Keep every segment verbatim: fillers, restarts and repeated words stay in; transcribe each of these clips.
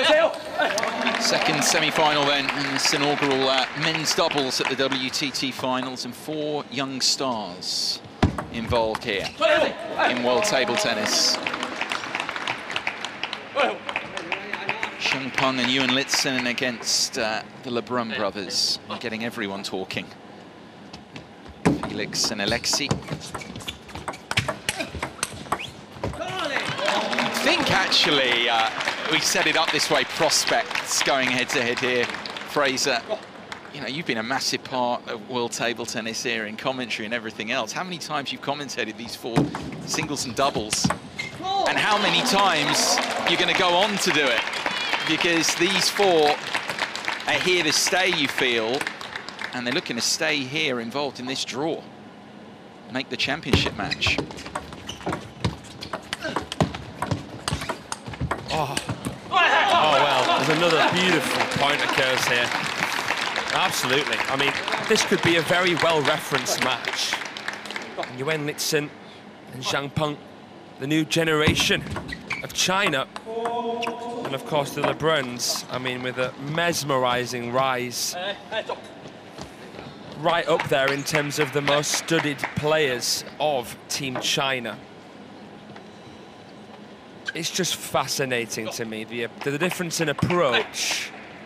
Second semi-final then in this inaugural uh, men's doubles at the W T T finals, and four young stars involved here in world table tennis. Zhang Peng and Yuan Litzen against uh, the Lebrun brothers, getting everyone talking. Felix and Alexei. I think actually uh, we set it up this way, prospects going head to head here. Fraser, you know, you've been a massive part of world table tennis here in commentary and everything else. How many times you've commentated these four singles and doubles? And how many times you're going to go on to do it? Because these four are here to stay, you feel, and they're looking to stay here involved in this draw, make the championship match. Oh, oh well, there's another beautiful point occurs here. Absolutely. I mean, this could be a very well-referenced match. Yuan Litzen and Zhang Peng, the new generation of China. And of course the Lebruns, I mean, with a mesmerizing rise. Right up there in terms of the most studied players of Team China. It's just fascinating to me, the, the difference in approach.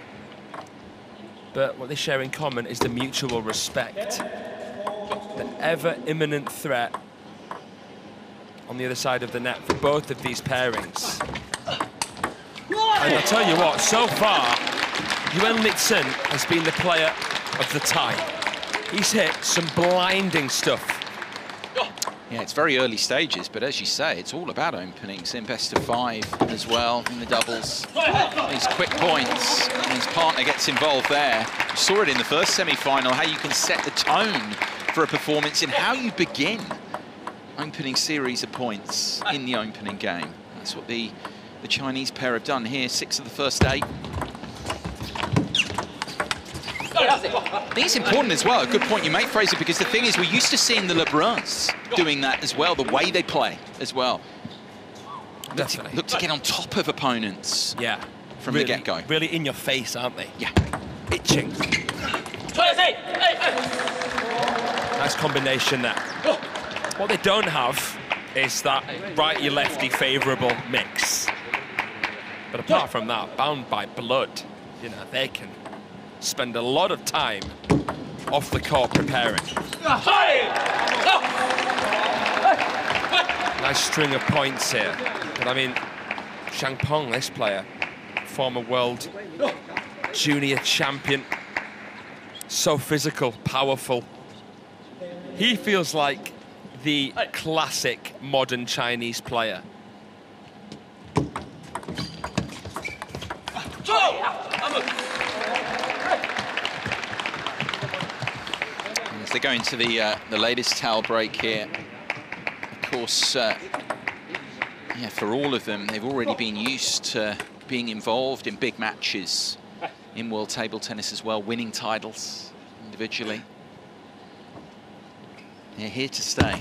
But what they share in common is the mutual respect. The ever-imminent threat on the other side of the net for both of these pairings. And I'll tell you what, so far, Yuan Litzen has been the player of the tie. He's hit some blinding stuff. Yeah, it's very early stages, but as you say, it's all about openings in best of five as well in the doubles. These quick points, and his partner gets involved there. You saw it in the first semi-final, how you can set the tone for a performance in how you begin opening series of points in the opening game. That's what the, the Chinese pair have done here, six of the first eight. I think it's important as well, a good point you make, Fraser, because the thing is, we're used to seeing the Lebruns doing that as well, the way they play as well. Look to, look to get on top of opponents. Yeah. From really, the get-go. Really in your face, aren't they? Yeah. Itching. Nice combination there. What they don't have is that righty-lefty favourable mix. But apart from that, bound by blood, you know, they can spend a lot of time off the court preparing. Nice string of points here. But I mean, Zhang Peng, this player, former world junior champion, so physical, powerful. He feels like the classic modern Chinese player. As they go into the uh, the latest towel break here, of course, uh, yeah, for all of them, they've already been used to being involved in big matches in world table tennis as well, winning titles individually. They're here to stay.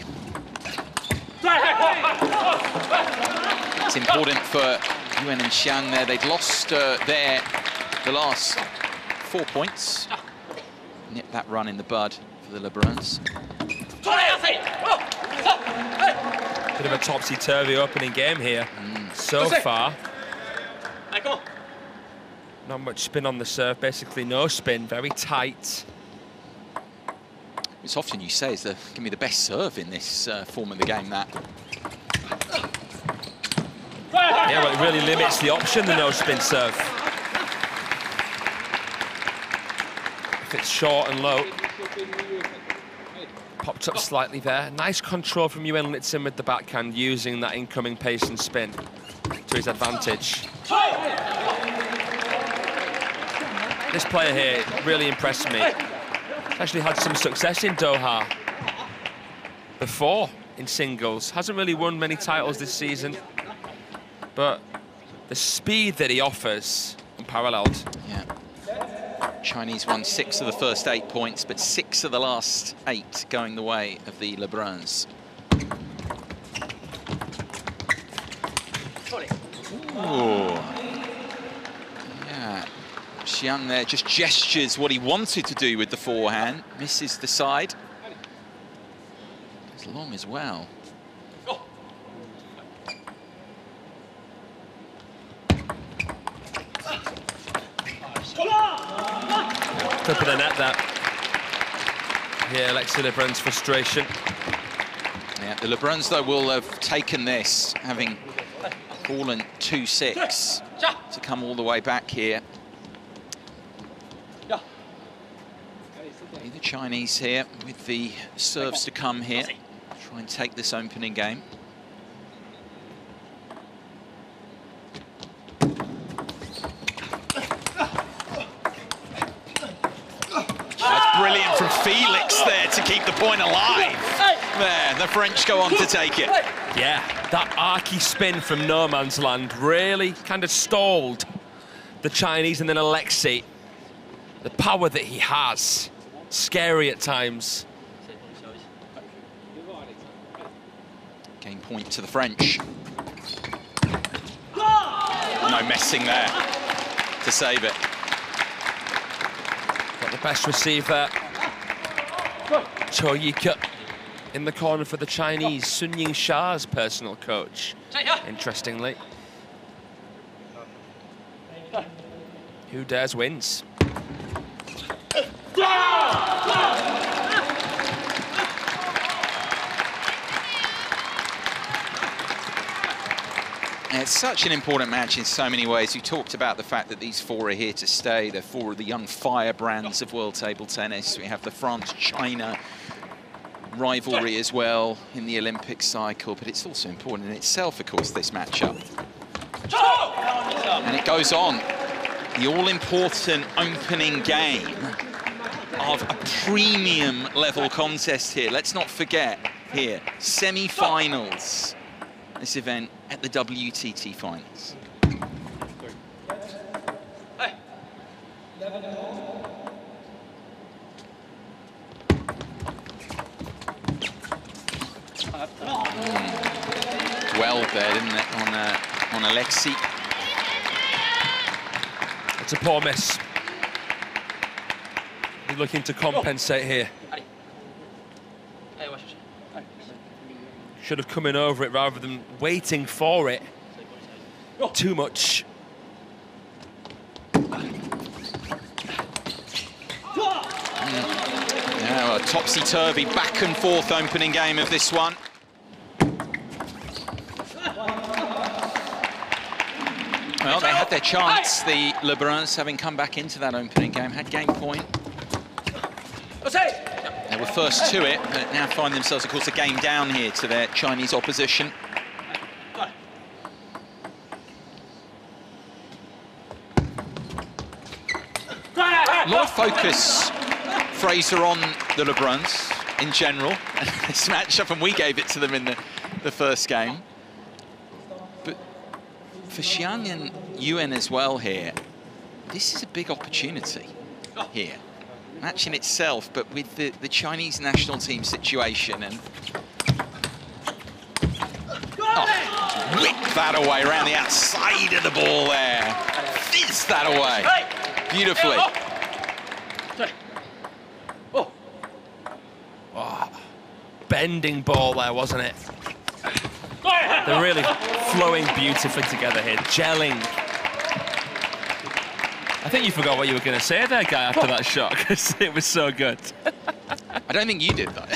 It's important for Yuan and Xiang there. They'd lost uh, their the last four points. Nipped that run in the bud for the Lebruns. Bit of a topsy-turvy opening game here mm. so far. Not much spin on the serve, basically no spin, very tight. It's often you say, is the, give me the best serve in this uh, form of the game, that. Yeah, well, it really limits the option, the no-spin serve. If it's short and low. Popped up slightly there. Nice control from Yuan Litzen with the backhand, using that incoming pace and spin to his advantage. This player here really impressed me. Actually had some success in Doha before in singles. Hasn't really won many titles this season, but the speed that he offers, unparalleled. Yeah. Chinese won six of the first eight points, but six of the last eight going the way of the Lebruns. Ooh. Xiang there just gestures what he wanted to do with the forehand, misses the side. It's long as well. Top of the net, that. Yeah, Alexis Lebrun's frustration. Yeah, the Lebruns, though, will have taken this, having fallen two six, to come all the way back here. The Chinese here with the serves to come here. Try and take this opening game. That's brilliant from Felix there to keep the point alive. There, the French go on to take it. Yeah, that arky spin from no man's land really kind of stalled the Chinese, and then Alexis, the power that he has, scary at times. Game point to the French. No messing there to save it. Got the best receiver, Cho Yi-ke, in the corner for the Chinese, Sun Yingsha's personal coach, interestingly. Who dares wins. It's such an important match in so many ways. You talked about the fact that these four are here to stay. They're four of the young firebrands of world table tennis. We have the France-China rivalry as well in the Olympic cycle, but it's also important in itself, of course, this matchup. And it goes on. The all-important opening game of a premium level contest here. Let's not forget here, semi-finals. This event at the W T T finals. Mm. Well there, didn't it, on, uh, on Alexis. It's a poor miss. He's looking to compensate here. Should have come in over it rather than waiting for it too much. Yeah, well, topsy-turvy, back and forth opening game of this one. Well, they had their chance, the Lebruns, having come back into that opening game, had game point. They were first to it, but now find themselves, of course, a game down here to their Chinese opposition. A lot of focus, Fraser, on the Lebruns in general, and this matchup, and we gave it to them in the, the first game. But for Xiang and Yuen as well here, this is a big opportunity here. Match in itself, but with the, the Chinese national team situation, and oh, whip that away around the outside of the ball there. Fizz that away beautifully. Oh, bending ball there, wasn't it? They're really flowing beautifully together here, gelling. I think you forgot what you were going to say there, Guy, after that shot, because it was so good. I don't think you did, though.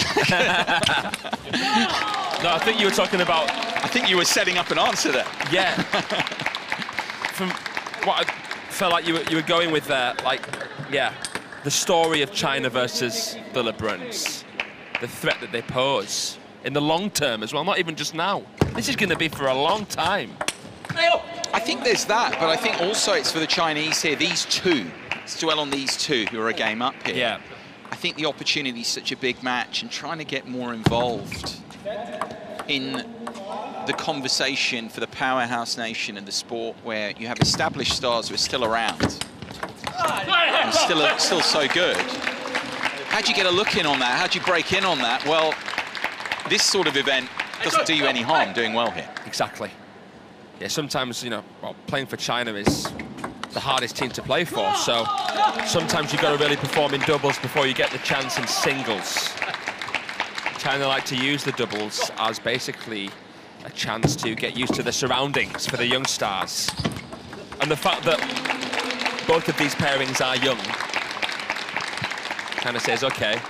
No, I think you were talking about... I think you were setting up an answer there. Yeah. From what I felt like you were, you were going with there, like, yeah, the story of China versus the Lebruns, the threat that they pose in the long term as well, not even just now. This is going to be for a long time. I think there's that, but I think also it's for the Chinese here, these two. Let's dwell on these two who are a game up here. Yeah. I think the opportunity is such a big match, and trying to get more involved in the conversation for the powerhouse nation and the sport where you have established stars who are still around and still, still so good. How do you get a look in on that? How do you break in on that? Well, this sort of event doesn't do you any harm doing well here. Exactly. Yeah, sometimes, you know, well, playing for China is the hardest team to play for. So sometimes you've got to really perform in doubles before you get the chance in singles. China like to use the doubles as basically a chance to get used to the surroundings for the young stars. And the fact that both of these pairings are young kind of says, okay,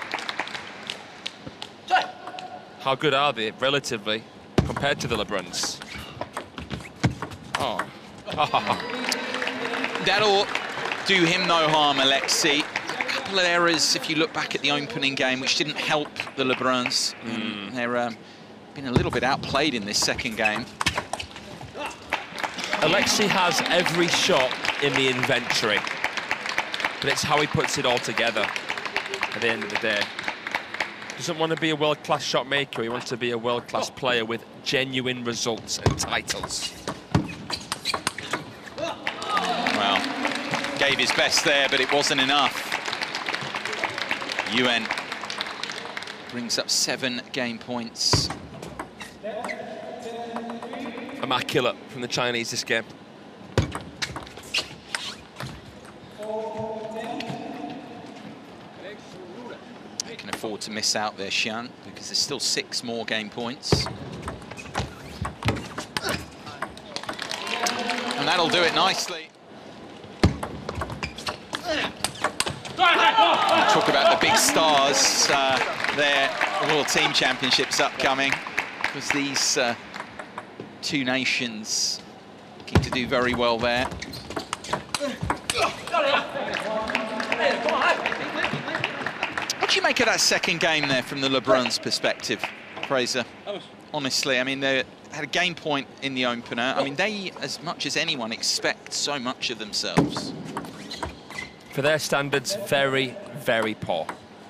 how good are they relatively compared to the LeBruns? Oh. That'll do him no harm, Alexei. A couple of errors, if you look back at the opening game, which didn't help the LeBruns. Mm. They're um, been a little bit outplayed in this second game. Alexei has every shot in the inventory, but it's how he puts it all together at the end of the day. He doesn't want to be a world-class shot maker, he wants to be a world-class player with genuine results and titles. Well, gave his best there, but it wasn't enough. Yuan brings up seven game points. Immaculate from the Chinese this game. They can afford to miss out there, Xian, because there's still six more game points. And that'll do it nicely. Talk about the big stars, uh, their World Team Championships upcoming, because these uh, two nations looking to do very well there. What do you make of that second game there from the LeBruns' perspective, Fraser? Honestly, I mean, they had a game point in the opener. I mean, they, as much as anyone, expect so much of themselves. For their standards, very, very poor.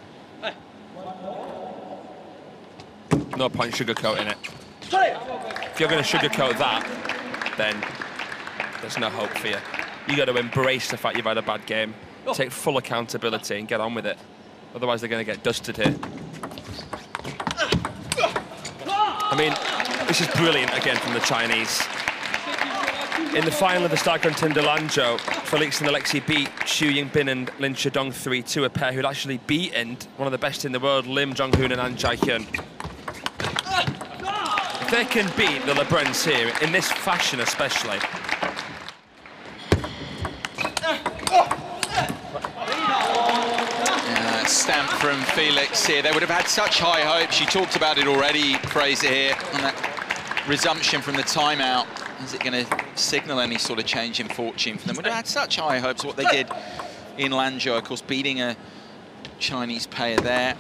No point sugarcoating it. If you're going to sugarcoat that, then there's no hope for you. You got to embrace the fact you've had a bad game, take full accountability and get on with it. Otherwise, they're going to get dusted here. I mean, this is brilliant again from the Chinese. In the final of the Starcraft in Lanzhou, Felix and Alexei beat Xu Yingbin and Lin Shidong three two, a pair who'd actually beaten one of the best in the world, Lim Jonghoon and An Jaihyun. If they can beat the LeBruns here, in this fashion especially. Uh, stamp from Felix here. They would have had such high hopes. You talked about it already, Fraser, here, on that resumption from the timeout. Is it going to signal any sort of change in fortune for them? Would have had such high hopes what they did in Lanzhou, of course, beating a Chinese pair there.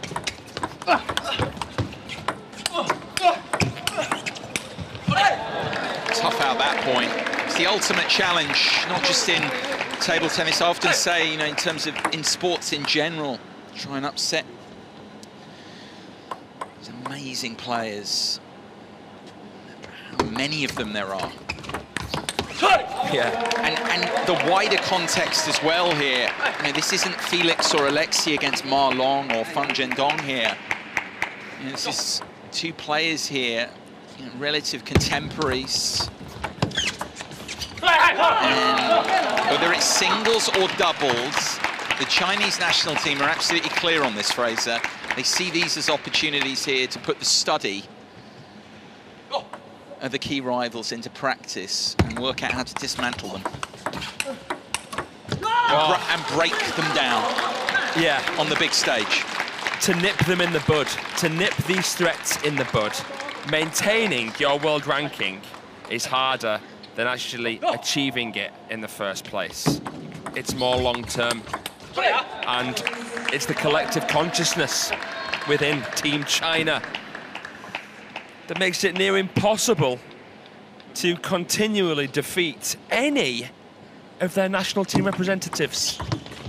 Tough out that point. It's the ultimate challenge, not just in table tennis. I often say, you know, in terms of in sports in general, try and upset these amazing players. How many of them there are. Yeah. And, and the wider context as well here. You know, this isn't Felix or Alexei against Ma Long or Fan Zhendong here. You know, this is two players here, you know, relative contemporaries. And whether it's singles or doubles, the Chinese national team are absolutely clear on this, Fraser. They see these as opportunities here to put the study of the key rivals into practice and work out how to dismantle them. Oh. And, and break them down. Yeah. On the big stage. To nip them in the bud, to nip these threats in the bud. Maintaining your world ranking is harder than actually achieving it in the first place. It's more long-term. And it's the collective consciousness within Team China that makes it near impossible to continually defeat any of their national team representatives.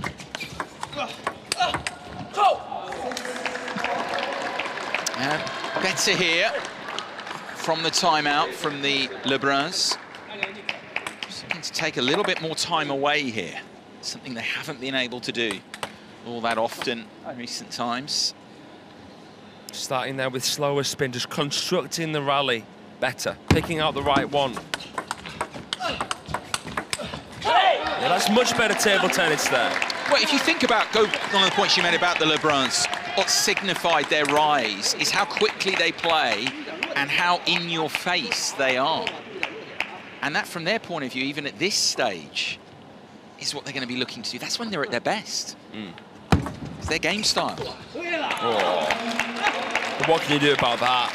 And better here from the timeout from the LeBruns. Just looking to take a little bit more time away here. Something they haven't been able to do all that often in recent times. Starting there with slower spin, just constructing the rally better, picking out the right one. Yeah, that's much better table tennis there. Well, if you think about, go one of the points you made about the Lebruns, what signified their rise is how quickly they play and how in your face they are. And that, from their point of view, even at this stage, is what they're going to be looking to do. That's when they're at their best. Mm. It's their game style. Oh. But what can you do about that?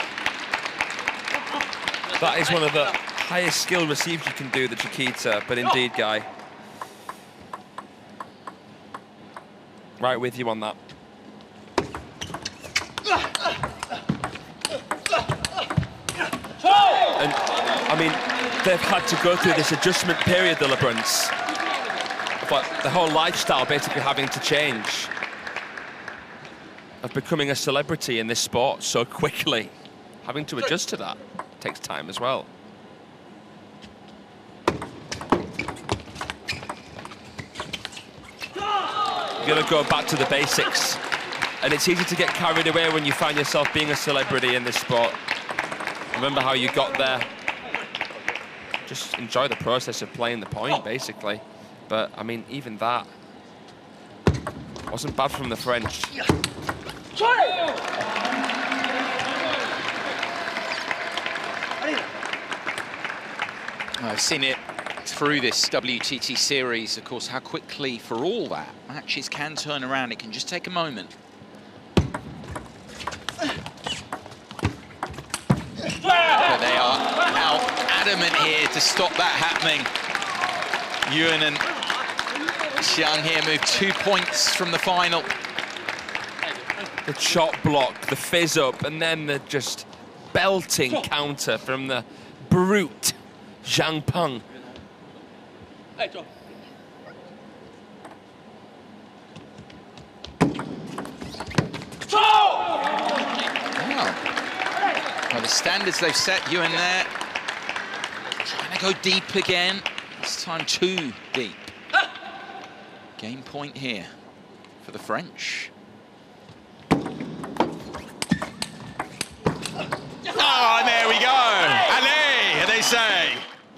That is one of the highest skill receives you can do, the Chiquita, but indeed, Guy. Right with you on that. And, I mean, they've had to go through this adjustment period, the Lebruns. But the whole lifestyle basically having to change. Of becoming a celebrity in this sport so quickly. Having to adjust to that takes time as well. You've got to go back to the basics. And it's easy to get carried away when you find yourself being a celebrity in this sport. Remember how you got there. Just enjoy the process of playing the point, basically. But, I mean, even that wasn't bad from the French. I've seen it through this W T T series, of course, how quickly, for all that, matches can turn around. It can just take a moment. But they are now adamant here to stop that happening. Yuan and Xiang here move two points from the final. The chop block, the fizz up, and then the just belting counter from the brute Zhang Peng. Wow. Well, the standards they've set, Yuan there, trying to go deep again. This time too deep. Game point here for the French. Oh, and there we go. Allez, they say.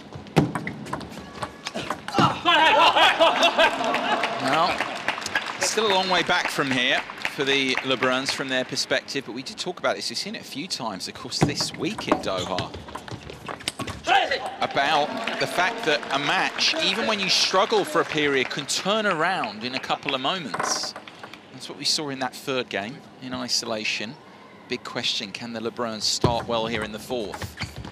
Well, still a long way back from here for the Lebruns from their perspective, but we did talk about this. We've seen it a few times, of course, this week in Doha, about the fact that a match, even when you struggle for a period, can turn around in a couple of moments. That's what we saw in that third game in isolation. Big question, can the Lebruns start well here in the fourth?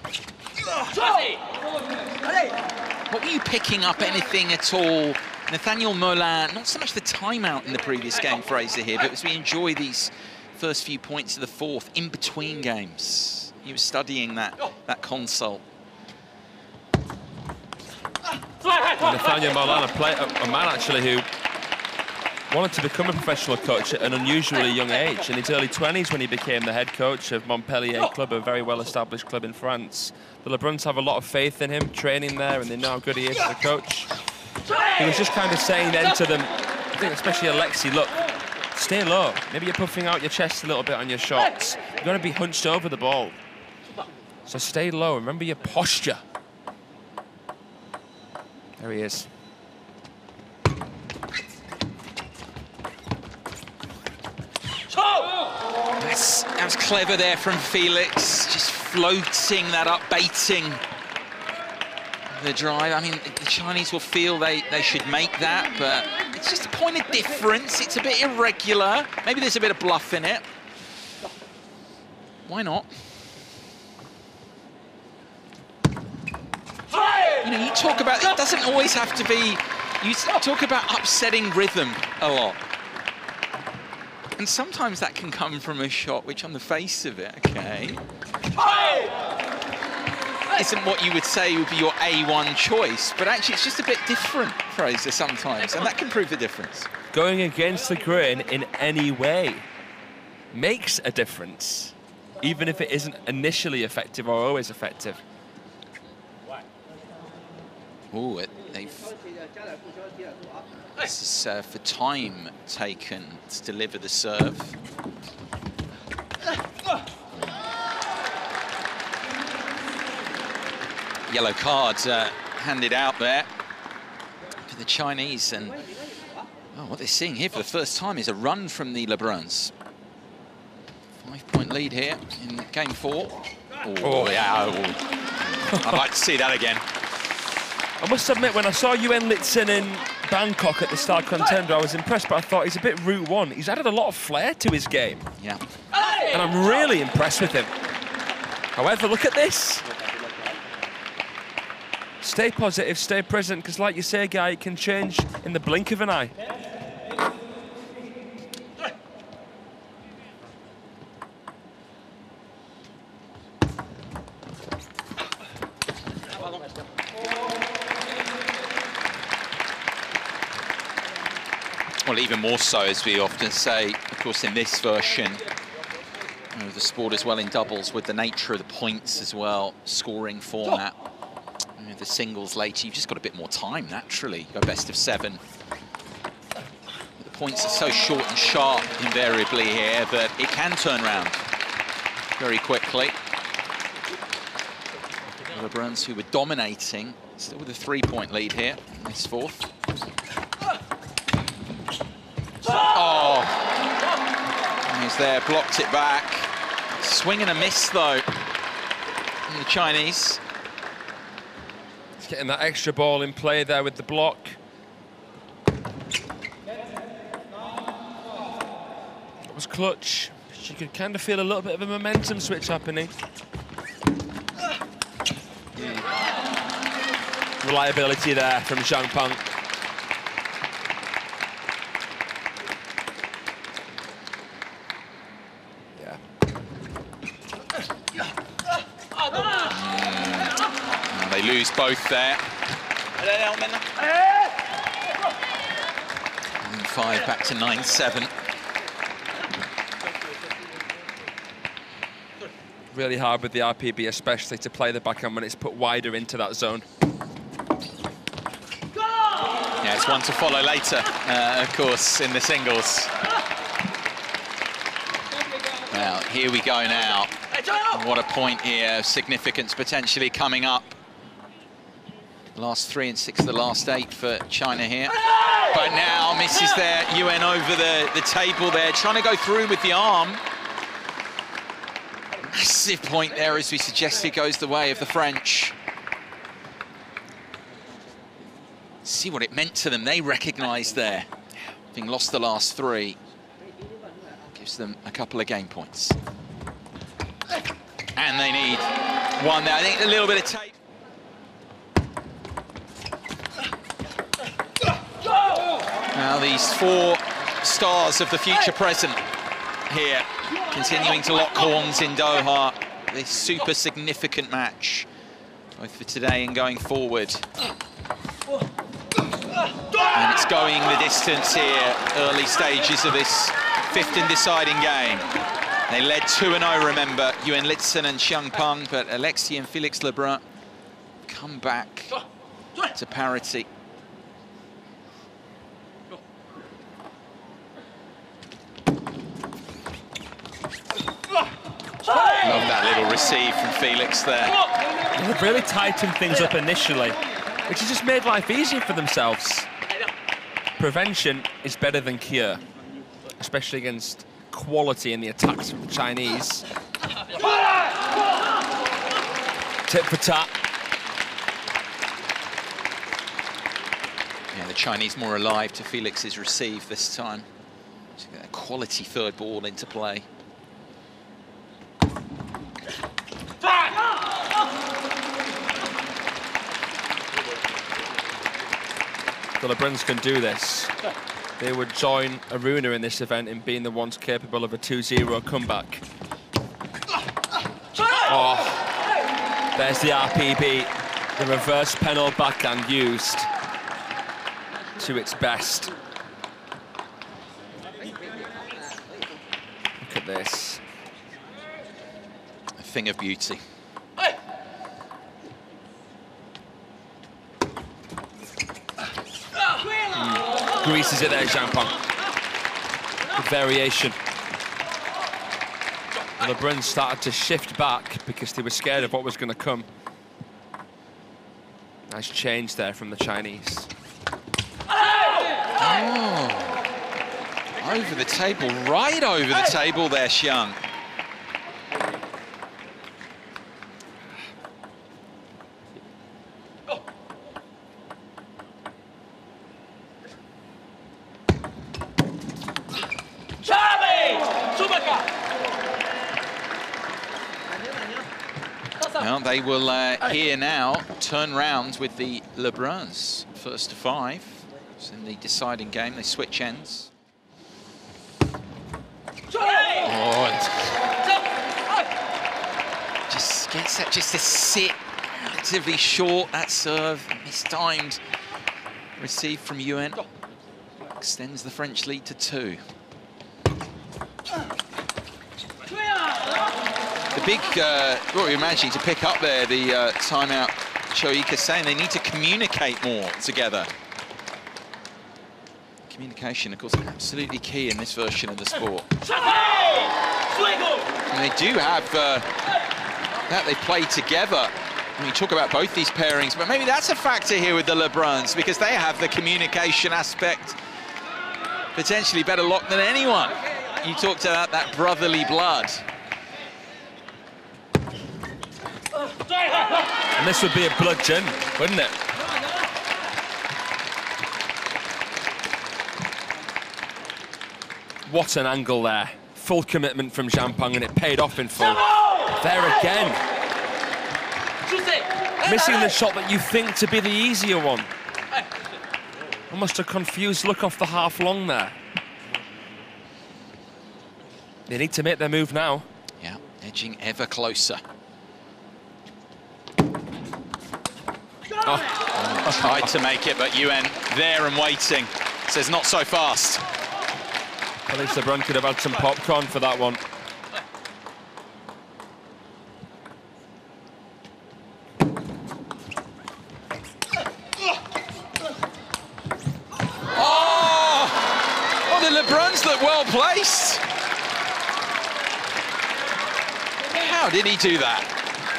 What were you picking up, anything at all? Nathaniel Molin, not so much the timeout in the previous game, Fraser, here, but as we enjoy these first few points of the fourth, in between games, he was studying that, that console. Nathaniel Molin, a, play, a, a man actually who wanted to become a professional coach at an unusually young age. In his early twenties, when he became the head coach of Montpellier Club, a very well-established club in France. The Lebruns have a lot of faith in him, training there, and they know how good he is as a coach. He was just kind of saying then to them, I think especially Alexei, look, stay low. Maybe you're puffing out your chest a little bit on your shots. You're going to be hunched over the ball. So stay low. Remember your posture. There he is. That's, that was clever there from Felix, just floating that up, baiting the drive. I mean, the Chinese will feel they, they should make that, but it's just a point of difference. It's a bit irregular. Maybe there's a bit of bluff in it. Why not? You know, you talk about, it doesn't always have to be, you talk about upsetting rhythm a lot. And sometimes that can come from a shot which on the face of it, okay, isn't what you would say would be your A one choice, but actually it's just a bit different, Fraser, sometimes, and that can prove the difference. Going against the grain in any way makes a difference, even if it isn't initially effective or always effective. Oh, they've... This is uh, for time taken to deliver the serve. Yellow card uh, handed out there for for the Chinese. And oh, what they're seeing here for the first time is a run from the Lebruns. Five-point lead here in game four. Oh, oh. yeah. Oh. I'd like to see that again. I must admit, when I saw Yuan Litsun in Bangkok at the Star Contender, I was impressed, but I thought he's a bit Route One. He's added a lot of flair to his game. Yeah. And I'm really impressed with him. However, look at this. Stay positive, stay present, because like you say, Guy, it can change in the blink of an eye. Well, even more so, as we often say, of course, in this version of the sport as well, in doubles, with the nature of the points as well, scoring format. You know, the singles later, you've just got a bit more time, naturally. You go best of seven. But the points are so short and sharp, invariably, here, that it can turn around very quickly. The Lebruns, who were dominating, still with a three-point lead here in this fourth. Oh, he's there, blocked it back. Swing and a miss, though, from the Chinese. He's getting that extra ball in play there with the block. It was clutch. You could kind of feel a little bit of a momentum switch happening. Mm. Reliability there from Zhang Peng. They lose both there. And five back to nine seven. Really hard with the R P B, especially to play the backhand when it's put wider into that zone. Yeah, it's one to follow later, uh, of course, in the singles. Well, here we go now. What a point here, significance potentially coming up. Last three and six of the last eight for China here. But now misses there, Yuan over the, the table there, trying to go through with the arm. Massive point there, as we suggested, goes the way of the French. See what it meant to them, they recognised there. Having lost the last three, gives them a couple of game points. And they need one there, I think a little bit of tape. Now these four stars of the future present here, continuing to lock horns in Doha. This super significant match, both for today and going forward. And it's going the distance here, early stages of this fifth and deciding game. They led two and oh, remember, Yuan Litsun and Zhang Peng, but Alexis and Felix Lebrun come back to parity. Love that little receive from Felix there. They've really tightened things up initially, which has just made life easier for themselves. Prevention is better than cure, especially against quality in the attacks from the Chinese. Tit for tat. Yeah, the Chinese more alive to Felix's receive this time. To get a quality third ball into play. The Lebruns can do this. They would join Aruna in this event in being the ones capable of a two zero comeback. Oh, there's the R P B, the reverse penal backhand used to its best. Look at this. A thing of beauty. Greases it there, Zhang Peng. Good variation. The Lebruns started to shift back because they were scared of what was going to come. Nice change there from the Chinese. Oh. Over the table, right over the table there, Xiang. Well, they will uh, here now turn round with the Lebruns. First to five. It's in the deciding game. They switch ends. Oh, just gets that just to sit relatively short. That serve mistimed. Received from Yuen. Extends the French lead to two. The big, uh, what were you imagining to pick up there, the uh, timeout, Choika saying they need to communicate more together. Communication, of course, absolutely key in this version of the sport. And they do have uh, that they play together. When you talk about both these pairings, but maybe that's a factor here with the Lebruns because they have the communication aspect potentially better locked than anyone. You talked about that brotherly blood. And this would be a bludgeon, wouldn't it? What an angle there. Full commitment from Jampang, and it paid off in full. There again. Missing the shot that you think to be the easier one. Almost a confused look off the half long there. They need to make their move now. Yeah, edging ever closer. Oh. Tried to make it, but Yuen there and waiting. Says not so fast. At least Lebrun could have had some popcorn for that one. Oh! Oh, the Lebruns look well placed. How did he do that?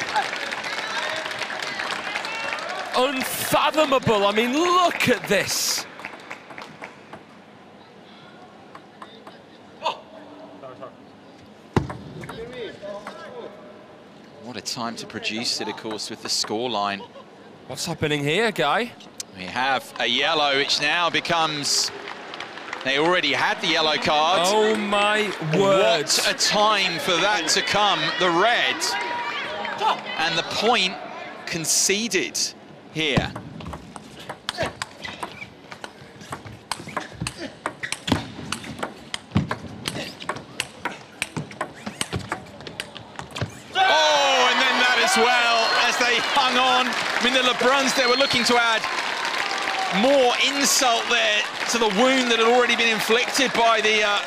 Unfathomable. I mean, look at this. What a time to produce it, of course, with the scoreline. What's happening here, Guy? We have a yellow, which now becomes... They already had the yellow card. Oh, my word. What a time for that to come. The red. And the point conceded here. Well, as they hung on. I mean, the Lebruns, they were looking to add more insult there to the wound that had already been inflicted by the uh,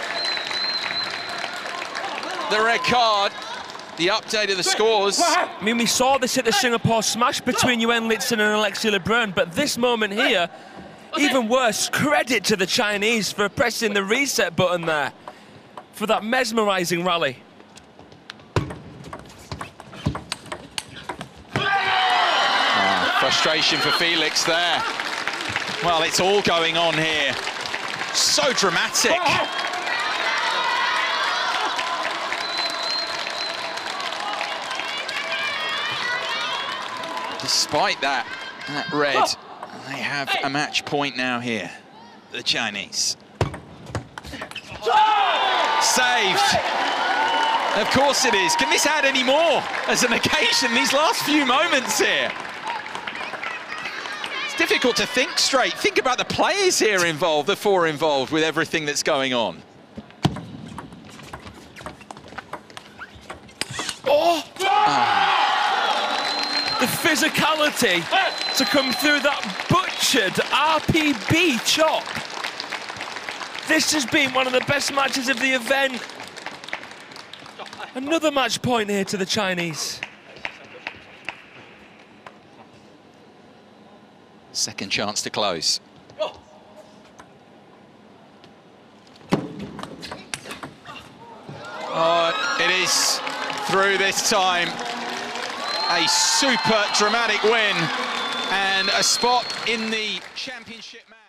the red card. The update of the scores. I mean, we saw this at the Singapore Smash between Yuen Litson and Alexis Lebrun, but this moment here, even worse. Credit to the Chinese for pressing the reset button there for that mesmerizing rally. Frustration for Felix there. Well, it's all going on here. So dramatic. Despite that, that red, they have a match point now here, the Chinese. Saved. Of course it is. Can this add any more as an occasion, these last few moments here? Difficult to think straight. Think about the players here involved, the four involved with everything that's going on. Oh! Ah. The physicality to come through that butchered R P B chop. This has been one of the best matches of the event. Another match point here to the Chinese. Second chance to close. Oh, it is through this time. A super dramatic win and a spot in the championship match.